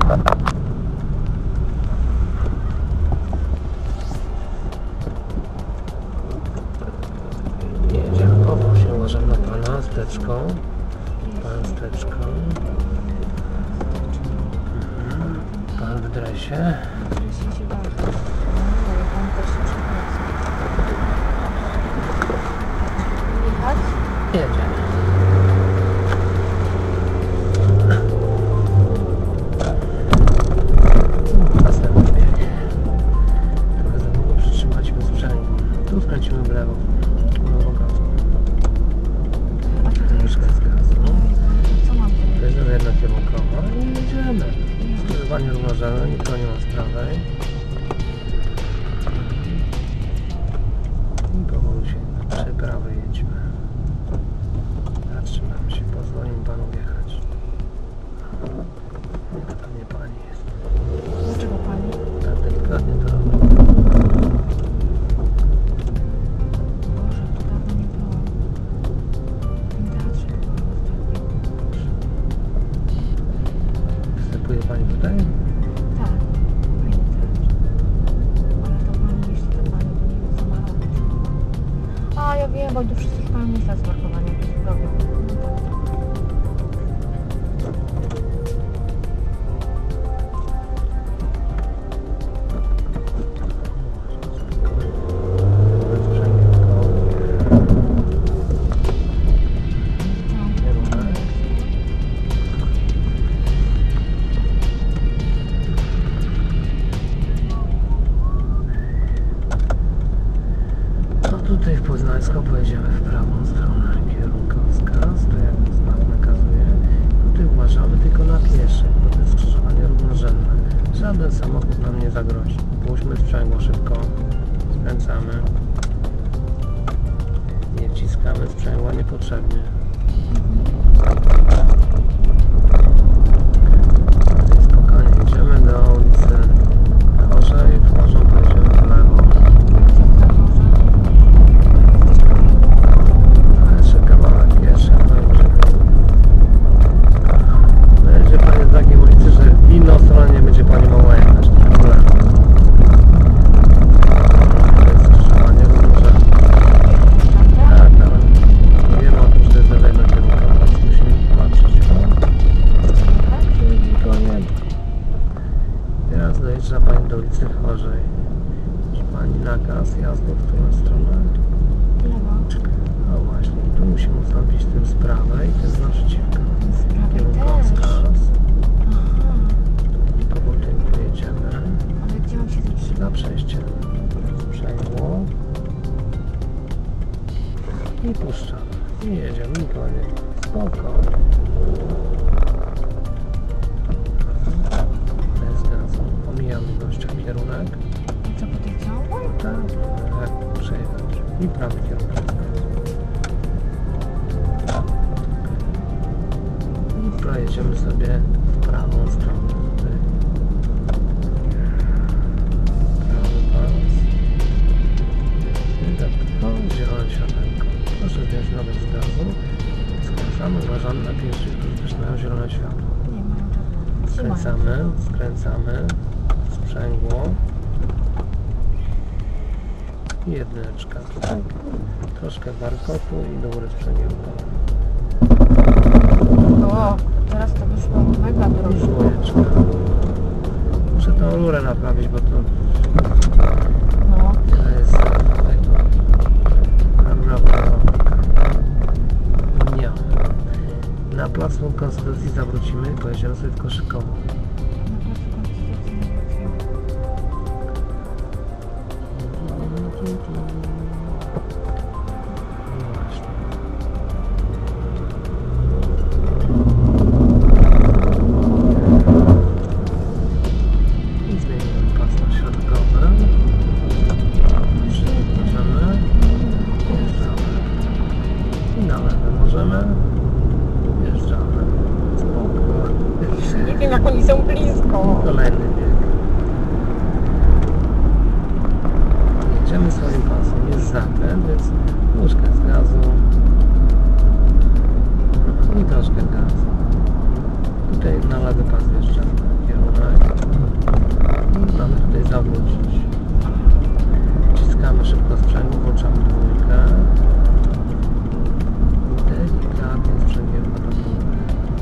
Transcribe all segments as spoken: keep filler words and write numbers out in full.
Jedziemy, o, się uważam na pana steczką. Pan steczką. Mhm. Pan w dresie. Jedziemy. Następny bieg. Trochę za długo przytrzymaliśmy sprzęgło. Tu skręcimy w lewo. Lewo gazu. Troszkę z gazu. To jest jedna kierunkowa i jedziemy. Skrzyżowanie równorzędne, nikogo nie ma z prawej. I powoli się przy prawej jedźmy. Zatrzymamy się, pozwolimy panu wjechać. To nie pani jest. Dlaczego pani? Tak delikatnie to robi. Boże, to dawno nie byłam. W tym teatrze byłam ostatnio. Wstępuje pani tutaj? Tak, fajny teatr. Ale to pani, jeśli to pani, to nie wiem co ma robić. A ja wiem, bo tu wszyscy szukają miejsca z parkowania. Robią. Tutaj w Poznańsko pojedziemy w prawą stronę, kierunkowskaz, to jak znak nakazuje. Tutaj uważamy tylko na pieszych, bo to jest skrzyżowanie równorzędne. Żaden samochód nam nie zagrozi. Puśćmy sprzęgło szybko, skręcamy. Nie wciskamy sprzęgła niepotrzebnie. Tutaj spokojnie jedziemy do ulicy Chorzej, w Chorzą pojedziemy w lewo. Będzie pani w takiej ulicy, że w inną stronę nie będzie pani mogła jechać. W lewo. To jest skrzyżowanie równorzędne. Tak, nawet wiemy o tym, że to jest lewa kierunkowa, więc musimy patrzeć. Nikogo nie ma. Teraz dojeżdża pani do ulicy Chorzej. Widzi pani nakaz jazdy w którą stronę? Lewo. No właśnie, tu musimy ustąpić tym z prawej, tym z naprzeciwka. Z prawej Kierunkowskaz. Aha. I powoli pojedziemy Ale gdzie mam się zatrzymać? na przejście. Sprzęgło. I puszczamy. I jedziemy, nikogo nie ma. Spokojnie. Bez gazu. Omijamy gościa kierunek. I co po tej ciągu? Tak, jak przejechać. I prawy kierunek. I projedziemy sobie w prawą stronę. Tutaj. Prawy pas. I tak, o, zielone światełko. Proszę zdjąć nawet z gazu. Skręcamy, uważamy na pieszych, którzy też mają zielone światło. Nie mają czasu. Skręcamy, skręcamy. Sprzęgło. I jedyneczka tutaj. Troszkę warkotu i do góry sprzęgiełka. O, teraz to wyszło mega drogo. Dwójeczka. Muszę tą rurę naprawić, bo to, No. to jest tutaj to rura była. Nie. Na placu Konstytucji zawrócimy i pojedziemy sobie w Koszykowo. Nie wiem, jak oni są blisko. Kolejny bieg. Jedziemy swoim pasem, jest zakręt, więc nóżkę z gazu i troszkę gazu. Tutaj na lewy pas wjeżdżamy, kierunek. zawrócić. Wciskamy szybko sprzęgło, włączamy dwójkę. I delikatnie sprzęgniemy do góry.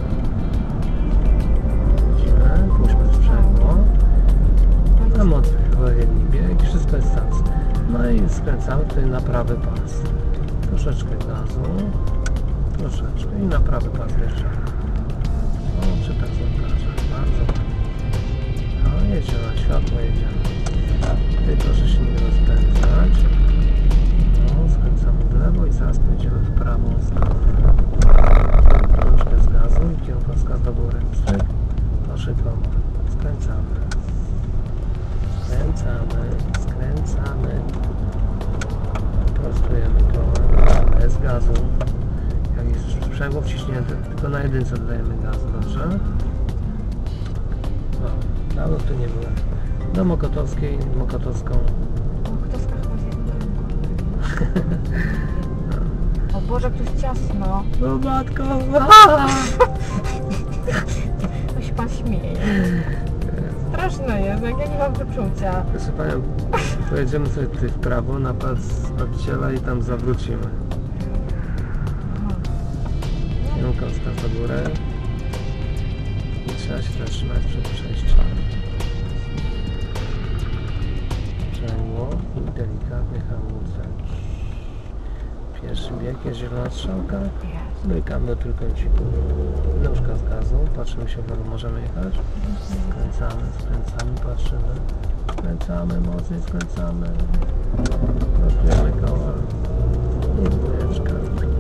Widzimy, puśćmy sprzęgło. Tam odpowiedni bieg, wszystko jest sens. No i skręcamy tutaj na prawy pas. Troszeczkę gazu. Troszeczkę i na prawy pas wjeżdżamy. O, czy tak zobaczę. Bardzo ładnie. No, jedziemy, światło jedziemy. Tutaj proszę się nie rozpędzać. No, skręcamy w lewo i zaraz pojedziemy w prawą stronę. Troszkę z gazu i kierunkowskaz do góry. Stryk. Proszę koło. Skręcamy. Skręcamy. Skręcamy. Prostujemy koło. Bez gazu. Jak jest sprzęgło wciśnięte, tylko na jedynce dodajemy gazu, dobrze? No, dawno tu nie byłem. Do Mokotowskiej, Mokotowską. Mokotowska chyba zjadłem. O Boże, tu jest ciasno. No matko! To się pan śmieje. Straszne jest, jak ja nie mam wyczucia. Proszę Panią, pojedziemy sobie tutaj w prawo na pas Zbawiciela i tam zawrócimy. Kierunkowskaz do góry. I trzeba się zatrzymać przed przejściem. Sprzęgło i delikatnie hamulce. Pierwszy bieg jest zielona strzałka. Mykamy do trójkąciku. Nóżka z gazu. Patrzymy się w lewo, możemy jechać. Skręcamy, skręcamy, patrzymy. Skręcamy, mocniej skręcamy. Prostujemy koła. I dwójeczka.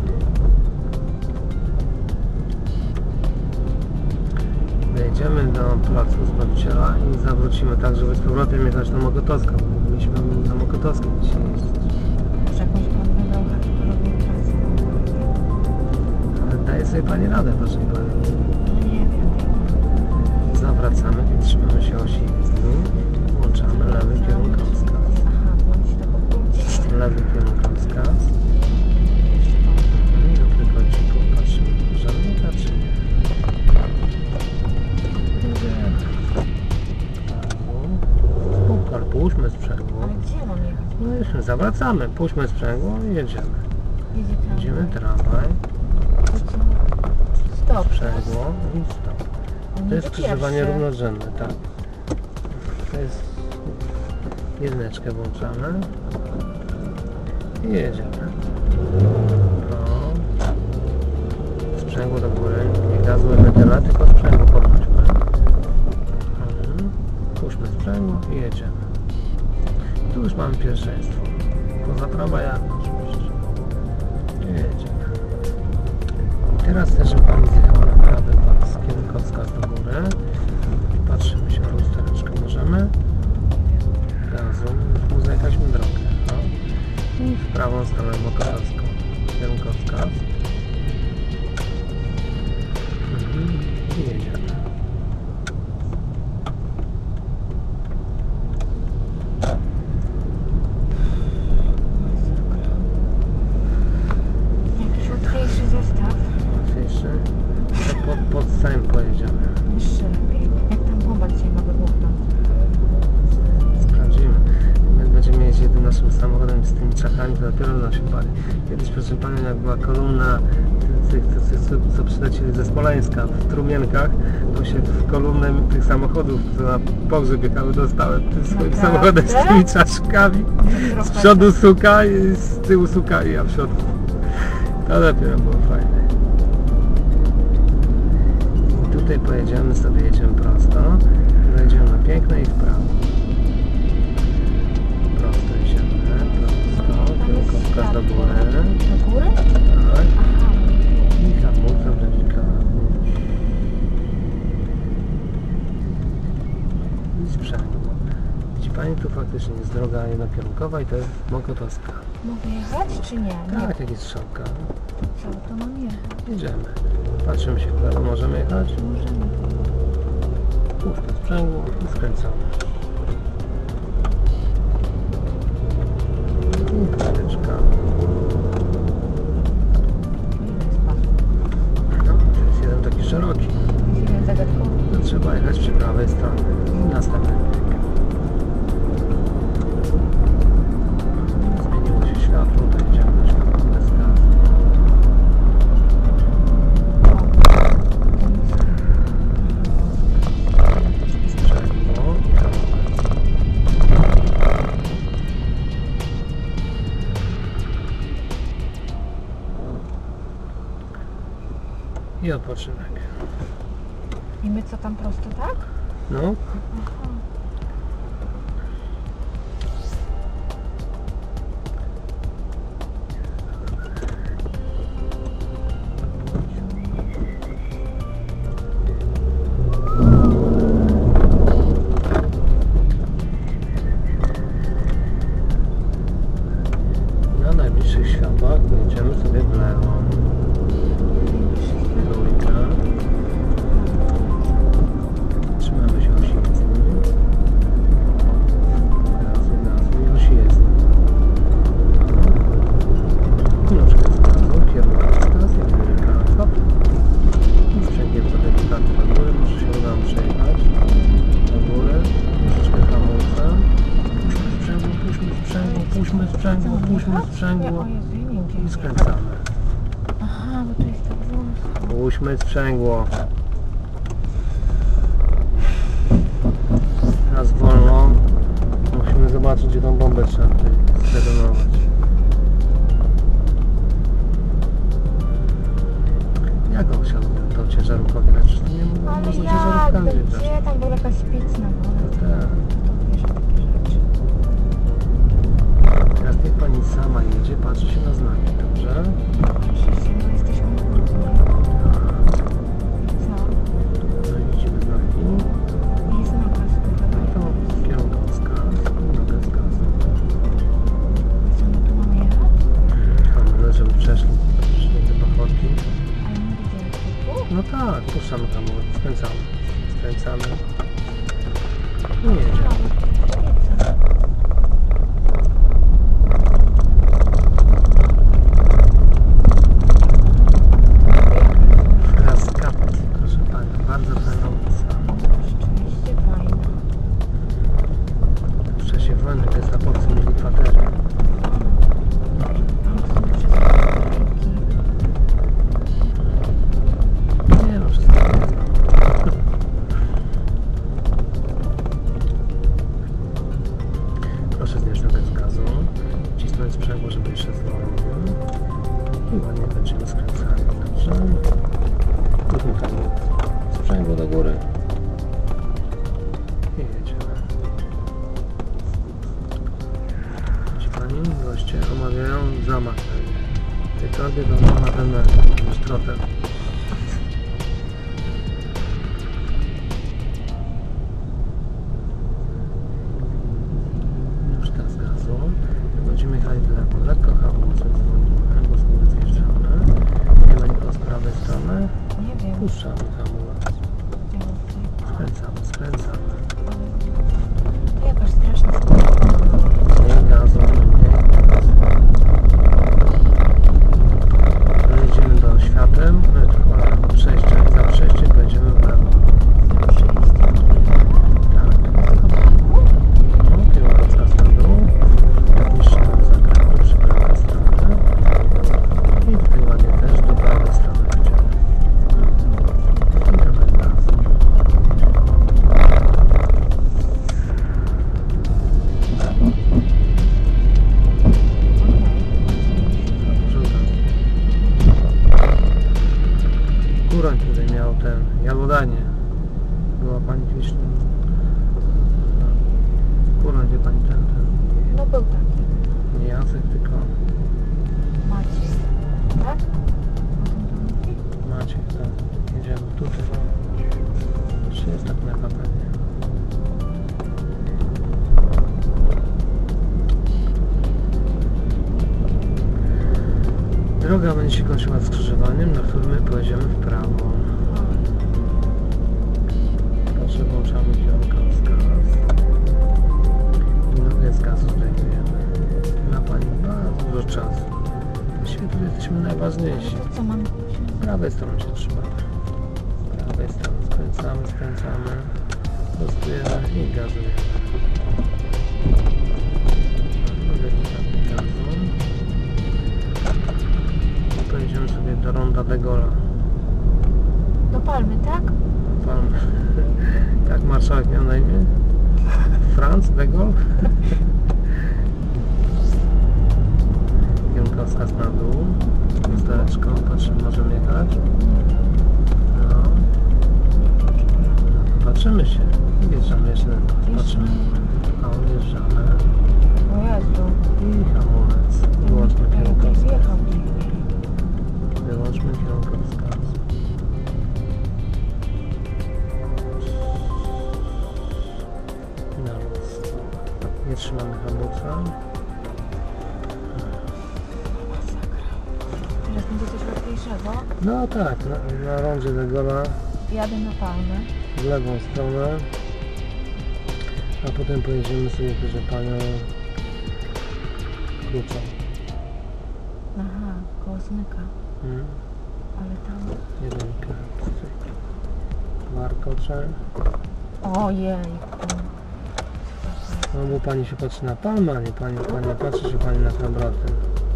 Wejdziemy do placu Zbawiciela i zawrócimy tak, żeby z powrotem jechać na Mokotowską. Mieliśmy na Mokotowskiej dzisiaj jeździć. Może jakąś pan wybrał robił pracę? Ale daje sobie Pani radę, proszę Pani. Nie wiem. Zawracamy i trzymamy się osi jezdni. Włączamy lewy kierunkowskaz. Aha, mam się tak obrócić. Lewy kierunkowskaz. I do trójkąciku patrzymy, możemy jechać czy nie. Ale puśćmy sprzęgło. Ale gdzie mam jechać? No jeszcze zawracamy, puśćmy sprzęgło i jedziemy. Jedzie tramwaj. Jedziemy tramwaj, Stop. sprzęgło i stop. On To jest jedzie skrzyżowanie pierwszy. równorzędne, tak. To jest jedyneczkę włączamy i jedziemy. No. Sprzęgło do góry, nie gazu emetyla, tylko sprzęgło podnośmy. Mhm. Puśćmy sprzęgło i jedziemy. Tu już mamy pierwszeństwo. Poza tramwajami oczywiście. I jedziemy. I teraz też, żeby Pani zjechała na prawy pas, kierunkowskaz do góry. Patrzymy się na lustereczkę. Możemy? Gazu. Mu zajechaliśmy drogę. No. I w prawą stronę Mokotowską. Kierunkowskaz. Mhm. I jedziemy. Jakiś łatwiejszy zestaw. Łatwiejszy. To pod, pod Sejm pojedziemy. Jeszcze lepiej. Jak tam bomba dzisiaj ma wybuchnąć? Sprawdzimy. Jak będziemy jeździć jednym naszym samochodem z tymi czachami, to dopiero nam się pali. Kiedyś, proszę Panią, jak była kolumna tych, tych, co, co przylecieli ze Smoleńska w Trumienkach, to się w kolumnę tych samochodów, które na pogrzeb jechały, dostałem tym swoim Naprawdę? samochodem z tymi czaszkami. Z przodu suka i z tyłu suka i ja w środku. To dopiero było fajne. I tutaj pojedziemy sobie, jedziemy prosto. Wejdziemy na piękne i w prawo. Prosto jedziemy, prosto, kierunkowskaz do góry. Do góry? Tak. Aha. I hamulcem delikatnie. I sprzęgło. Widzi Pani, tu faktycznie jest droga jednokierunkowa i to jest Mokotowska. Mogę jechać czy nie? Nie. Tak, jak jest strzałka. Co, to mam jechać? Jedziemy. Patrzymy się w lewo, możemy jechać? Możemy. Puszczę sprzęgło i skręcamy. I klateczka. Ile jest pasów? No, to jest jeden taki szeroki. Jest jeden zagadkowy. To trzeba jechać przy prawej stronie. I następny bieg. i odpoczynek. I my co tam prosto, tak? No, Aha. na najbliższych światłach pojedziemy sobie w lewo. Trójka. Trzymamy się osi jezdni. Gazu, gazu i osi jezdni. Nóżkę z gazu, kierunkowskaz, jedynka, hop. I sprzęgiem sobie delikatnie do góry, może się uda nam przejechać. Do góry, troszeczkę hamulca. Puśćmy sprzęgło, puśćmy sprzęgło, puśćmy sprzęgło, O Jezu, ja nie wiem, gdzie i jest. skręcamy. Aha, bo to jest tak wąsko. Puśćmy sprzęgło. Teraz wolno. Musimy zobaczyć, gdzie tą bombę trzeba tutaj zdetonować. Jaką wsiadł tą ciężarówkę grać? Nie mogę Ale można jak? ciężarówkami No wjeżdżać. gdzie? Tam była jakaś pizna. No tak. To wiesz, takie rzeczy. Teraz niech pani sama jedzie, patrzy się na znaki, dobrze? Oczywiście, bo jesteśmy na górze. Co? No i widzimy znaki. Jest nakaz, No to kierunkowskaz, nogę z gazu. co my tu mamy jechać? Hamulec, żeby przeszli, przeszli te pachorki. Ale my widzimy tu. No tak, puszczamy hamulec, skręcamy, skręcamy i jedziemy. Frascat, proszę Pani, bardzo płynąca. Rzeczywiście fajna. W czasie wojny to jest na Polsce mieli kwatery. Tam są wszystkie Nie no, wszystko nie znam. Proszę zdjąć nogę z gazu, wcisnąć sprzęgło, żeby jeszcze zwolnił. I ładnie będziemy skręcali, dobrze? Róbmy hamulec. Sprzęgło do góry. I jedziemy. Ci Pani, goście omawiają zamach tej torby, to ona ma ten trotem. Już teraz gazu. Będziemy jechali w lewo. Lekko hamulce zwolnimy, bo z góry zjeżdżamy. Nie ma nikogo z prawej strony. Nie wiem. Puszczamy hamulec. Gdzie on tutaj? Skręcamy, skręcamy. To jakaś straszna sprawa. Mniej gazu, mniej gazu. Dojedziemy do świateł, tylko do przejścia i za przejściem będziemy w lewo. Tak. No, kierunkowskaz na dół. Niższy nam zakrętu przy prawej stronie. I tutaj ładnie też do prawej strony będziemy. I trochę gazu. Kuroń tutaj miał ten jadłodanie. Była pani kiedyś. Kuroń, wie pani ten, ten. No był taki. Nie Jacek, tylko Maciej. Tak? O tym to mówi? Maciek, tak. Jedziemy tutaj. Czy jest tak mega pewnie? Droga będzie się kończyła skrzyżowaniem, na którym my pojedziemy w prawo. Proszę, włączamy kierunkowskaz. I nogę z gazu zdejmujemy. Ma Pani bardzo dużo czasu. Właściwie tu jesteśmy najważniejsi. To co mamy? Z prawej strony się trzymamy. Z prawej strony skręcamy, skręcamy. Prostujemy i gazujemy. Delikatnie gazu. Pojedziemy sobie do Ronda de Gola. Do Palmy, tak? Pan, jak marszałek miał na imię? Franz de Gaulle? Kierunkowskaz na dół. Zdaleczko, patrzymy, możemy jechać. Patrzymy się. Wjeżdżamy jeszcze na pas. Patrzymy. Jeszcze- A wjeżdżamy. O Jezu. I hamulec. Wyłączmy Jakiś kierunkowskaz. wjechał dziwnie. Wyłączmy kierunkowskaz. Na luz. Nie trzymamy hamulca. Teraz będzie coś łatwiejszego. No tak, na, na rondzie Degola Jadę na palmę. w lewą stronę. A potem pojedziemy sobie, proszę panią, kluczą. Aha, koło Smyka. Hmm? Ale tam... Jedynkę. Cyk. Warkocze. Ojej. No bo pani się patrzy na palmę, a nie pani, pani patrzy się pani na obroty.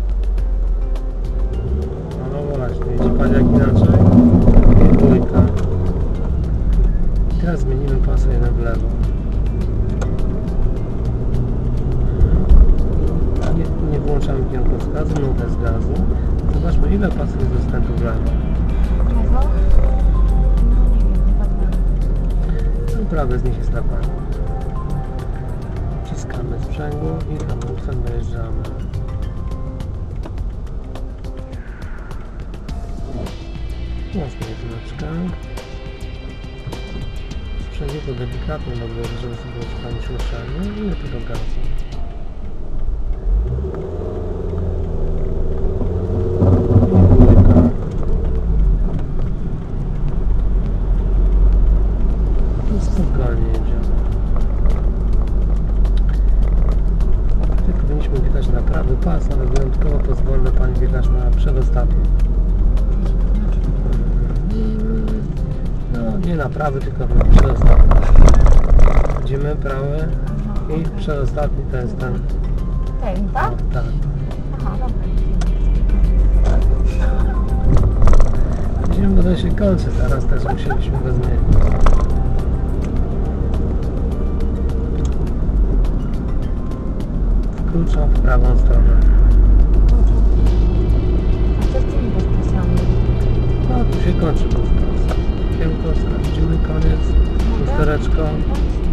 No, no właśnie, widzi pani jak inaczej? I dwójka. I teraz zmienimy pas o jeden w lewo. Nie, nie włączamy kierunkowskazu, nutę z gazu. Zobaczmy, ile pasów jest dostępu w lewo. Lewo? No nie wiem, chyba tak. No prawy z nich jest na pani. Wciskamy sprzęgło i hamulcem dojeżdżamy. Mocno jedyneczkę. Sprzęgło to delikatnie mogę, żeby sobie ustalić ruszenie i lepiej do gazu. I dwójka. I spokojnie jedziemy. Tutaj powinniśmy wjechać na prawy pas, ale wyjątkowo pozwolę pani wjechać na przedostatni. No nie na prawy, tylko na przedostatni. Widzimy prawy i przedostatni to jest ten. Ten, tak? O, tak. Aha, dobra. Widzimy, bo to się kończy, teraz też musieliśmy go zmienić. Kluczą w prawą stronę. A co z tymi bezpresjami? No tu się kończy wówczas. Kierunkowskaz, widzimy koniec, lustereczko.